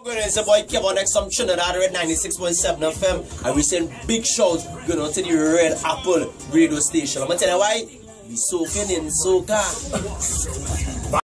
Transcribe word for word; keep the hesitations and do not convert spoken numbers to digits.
It's your boy KEVON next some Trinidad Red ninety-six point seven F M, and we send big shouts going on to the Red Apple radio station. I'm gonna tell you why we soaking in soca.